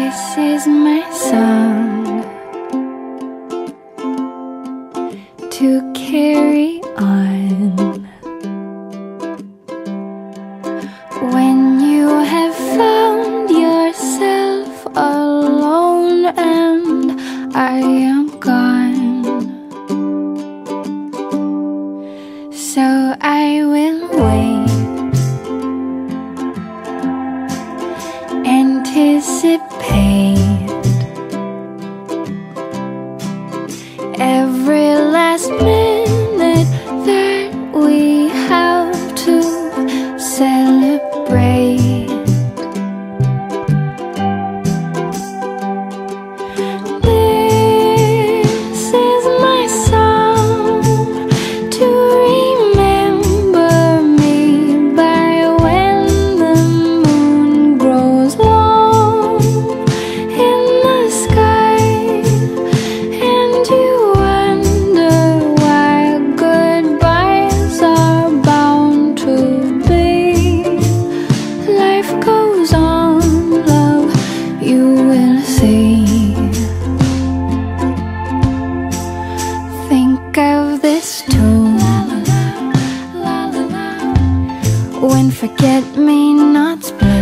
This is my song to carry on when you have found yourself alone and I am gone. So I will wait, anticipate every last minute that we have to celebrate. This is my song to remember me by when the moon grows long in the sky, and you wonder why goodbyes are bound to be. Life goes on, love, you will see. Think of this tune when forget-me-nots play.